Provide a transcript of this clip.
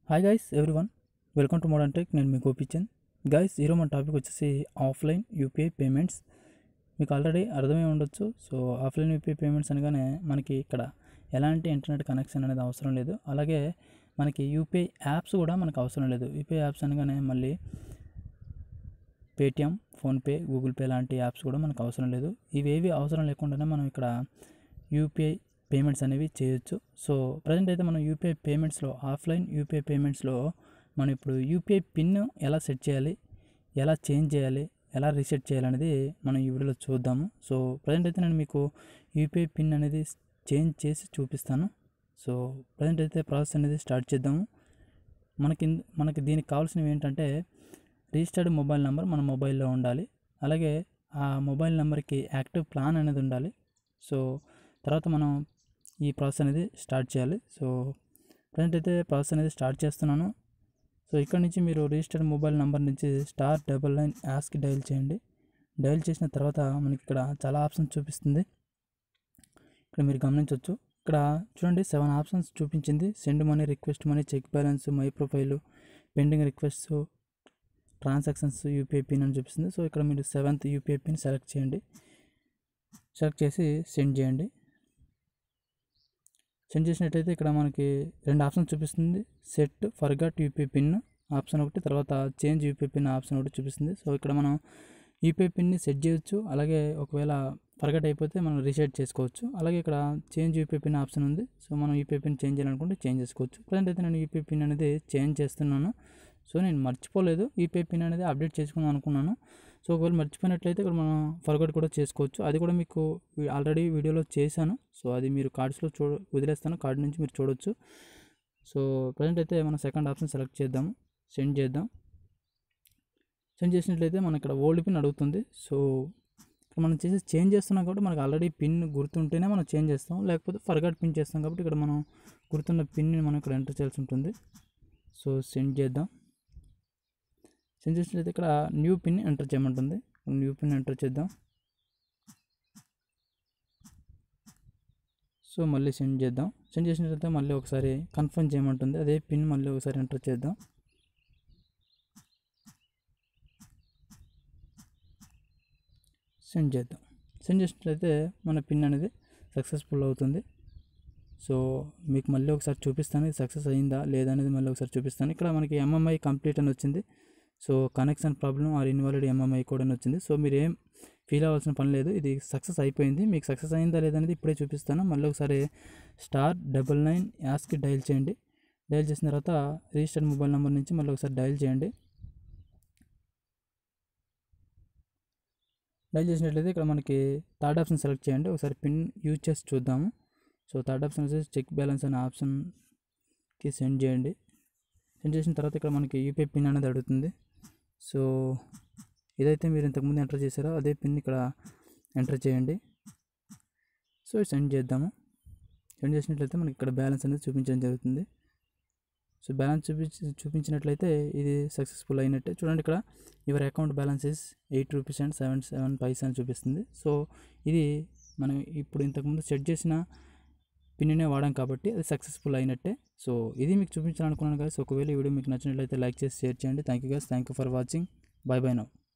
Hi guys everyone, welcome to modern tech. నేను మీ Gopichand. Guys, ఈరోజు మన టాపిక్ వచ్చేసి ఆఫ్లైన్ యూపీఐ పేమెంట్స్. మీకు ఆల్రెడీ అర్థమై ఉండొచ్చు. సో ఆఫ్లైన్ యూపీఐ పేమెంట్స్ అనగానే మనకి ఇక్కడ ఎలాంటి ఇంటర్నెట్ కనెక్షన్ అనేది అవసరం లేదు. అలాగే మనకి యూపీఐ యాప్స్ కూడా మనకు అవసరం లేదు. యూపీఐ యాప్స్ అనగానే మళ్ళీ పేటిఎం, ఫోన్పే, గూగుల్ పే లాంటి యాప్స్ కూడా మనకు అవసరం లేదు. ఇవేవి అవసరం లేకుండానే మనం ఇక్కడ యూపీఐ పేమెంట్స్ అనేవి చేయొచ్చు. సో ప్రజెంట్ అయితే మనం యూపీఐ పేమెంట్స్లో, ఆఫ్లైన్ యూపీఐ పేమెంట్స్లో మనం ఇప్పుడు యూపీఐ పిన్ ఎలా సెట్ చేయాలి, ఎలా చేంజ్ చేయాలి, ఎలా రీసెట్ చేయాలనేది మనం ఈ వీడియోలో చూద్దాము. సో ప్రజెంట్ అయితే నేను మీకు యూపీఐ పిన్ అనేది చేంజ్ చేసి చూపిస్తాను. సో ప్రజెంట్ అయితే ప్రాసెస్ అనేది స్టార్ట్ చేద్దాము. మనకి దీనికి కావాల్సినవి ఏంటంటే రిజిస్టర్డ్ మొబైల్ నెంబర్ మన మొబైల్లో ఉండాలి. అలాగే ఆ మొబైల్ నెంబర్కి యాక్టివ్ ప్లాన్ అనేది ఉండాలి. సో తర్వాత మనం ఈ ప్రాసెస్ అనేది స్టార్ట్ చేయాలి. సో ప్రజెంట్ అయితే ప్రాసెస్ అనేది స్టార్ట్ చేస్తున్నాను. సో ఇక్కడ నుంచి మీరు రిజిస్టర్డ్ మొబైల్ నెంబర్ నుంచి *999# డైల్ చేయండి. డైల్ చేసిన తర్వాత మనకి ఇక్కడ చాలా ఆప్షన్స్ చూపిస్తుంది. ఇక్కడ మీరు గమనించవచ్చు. ఇక్కడ చూడండి 7 ఆప్షన్స్ చూపించింది. Send money, request money, check balance, my profile, pending request, transactions, UPI pin అని చూపిస్తుంది. సో ఇక్కడ మీరు 7th యూపీఐ పిన్ సెలెక్ట్ చేయండి. సెలెక్ట్ చేసి సెండ్ చేయండి. సెండ్ చేసినట్టయితే ఇక్కడ మనకి 2 ఆప్షన్స్ చూపిస్తుంది. Set forgot UPI pin option ఒకటి, తర్వాత చేంజ్ యూపీఐ పిన్ ఆప్షన్ ఒకటి చూపిస్తుంది. సో ఇక్కడ మనం యూపీఐ పిన్ని సెట్ చేయొచ్చు. అలాగే ఒకవేళ ఫర్గాట్ అయిపోతే మనం రీసెట్ చేసుకోవచ్చు. అలాగే ఇక్కడ చేంజ్ యూపీఐ పిన్ ఆప్షన్ ఉంది. సో మనం యూపీఐ పిన్ చేంజ్ చేయాలనుకుంటే చేంజ్ చేసుకోవచ్చు. ప్రజెంట్ అయితే నేను యూపీఐ పిన్ అనేది చేంజ్ చేస్తున్నాను. సో నేను మర్చిపోలేదు, యూపీఐ పిన్ అనేది అప్డేట్ చేసుకుందాం అనుకున్నాను. సో ఒకవేళ మర్చిపోయినట్లయితే ఇక్కడ మనం ఫర్గాట్ కూడా చేసుకోవచ్చు. అది కూడా మీకు ఆల్రెడీ వీడియోలో చేశాను. సో అది మీరు కార్డ్స్లో వదిలేస్తాను, కార్డ్ నుంచి మీరు చూడొచ్చు. సో ప్రజెంట్ అయితే మనం సెకండ్ ఆప్షన్ సెలెక్ట్ చేద్దాము, సెండ్ చేద్దాం. సెండ్ చేసినట్లయితే మనకి ఇక్కడ ఓల్డ్ పిన్ అడుగుతుంది. సో ఇక్కడ మనం చేంజ్ చేస్తున్నాం కాబట్టి మనకు ఆల్రెడీ పిన్ గుర్తుంటేనే మనం చేంజ్ చేస్తాం, లేకపోతే ఫర్గాట్ పిన్ చేస్తాం కాబట్టి ఇక్కడ మనం గుర్తున్న పిన్ని మనం ఇక్కడ ఎంటర్ చేయాల్సి ఉంటుంది. సో సెండ్ చేద్దాం. సెండ్ చేసినట్లయితే ఇక్కడ న్యూ పిన్ ఎంటర్ చేయమంటుంది. న్యూ పిన్ ఎంటర్ చేద్దాం. సో మళ్ళీ సెండ్ చేద్దాం. సెండ్ చేసినట్లయితే మళ్ళీ ఒకసారి కన్ఫర్మ్ చేయమంటుంది. అదే పిన్ మళ్ళీ ఒకసారి ఎంటర్ చేద్దాం. సెండ్ చేద్దాం. సెండ్ చేసినట్లయితే మన పిన్ అనేది సక్సెస్ఫుల్ అవుతుంది. సో మీకు మళ్ళీ ఒకసారి చూపిస్తాను ఇది సక్సెస్ అయిందా లేదా అనేది మళ్ళీ ఒకసారి చూపిస్తాను. ఇక్కడ మనకి ఎంఎంఐ కంప్లీట్ అని వచ్చింది. So connection problem or invalid MMI code అని వచ్చింది. సో మీరు ఏం ఫీల్ అవ్వాల్సిన పని లేదు, ఇది సక్సెస్ అయిపోయింది. మీకు సక్సెస్ అయిందా లేదనేది ఇప్పుడే చూపిస్తాను. మళ్ళీ ఒకసారి *999# డైల్ చేయండి. డైల్ చేసిన తర్వాత రిజిస్టర్డ్ మొబైల్ నెంబర్ నుంచి మళ్ళీ ఒకసారి డైల్ చేయండి. డైల్ చేసినట్లయితే ఇక్కడ మనకి థర్డ్ ఆప్షన్ సెలెక్ట్ చేయండి. ఒకసారి పిన్ యూజ్ చేసి చూద్దాము. సో థర్డ్ ఆప్షన్ వచ్చేసి చెక్ బ్యాలెన్స్ అనే ఆప్షన్కి సెండ్ చేయండి. సెండ్ చేసిన తర్వాత ఇక్కడ మనకి యూపీఐ పిన్ అనేది అడుగుతుంది. సో ఏదైతే మీరు ఇంతకుముందు ఎంటర్ చేశారో అదే పిన్ ఇక్కడ ఎంటర్ చేయండి. సో సెండ్ చేద్దాము. సెండ్ చేసినట్లయితే మనకి ఇక్కడ బ్యాలెన్స్ అనేది చూపించడం జరుగుతుంది. సో బ్యాలెన్స్ చూపించినట్లయితే ఇది సక్సెస్ఫుల్ అయినట్టే. చూడండి, ఇక్కడ యువర్ అకౌంట్ బ్యాలెన్స్ ఇస్ ₹8.77 అని చూపిస్తుంది. సో ఇది మనం ఇప్పుడు ఇంతకుముందు సెట్ చేసిన పిన్నే వాడాం కాబట్టి అది సక్సెస్ఫుల్ అయినట్టే. సో ఇది మీకు చూపించాలనుకున్నాను గైస్. ఒకవేళ ఈ వీడియో మీకు నచ్చినట్లయితే లైక్ చేసి షేర్ చేయండి. Thank you guys, thank you for watching. Bye bye now.